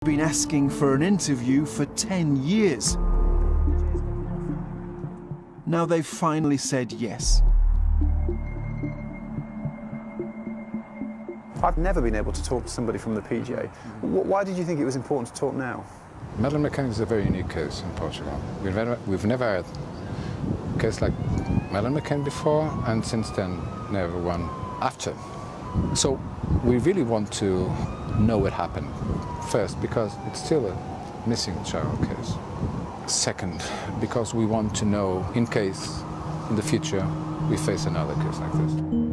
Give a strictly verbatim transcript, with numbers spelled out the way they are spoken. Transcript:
been asking for an interview for ten years. Now they've finally said yes. I've never been able to talk to somebody from the P G A. Why did you think it was important to talk now? Madeleine McCann is a very unique case in Portugal. We've never, we've never had a case like Madeleine McCann before, and since then, never one after. So we really want to know what happened. First, because it's still a missing child case. Second, because we want to know in case in the future we face another case like this.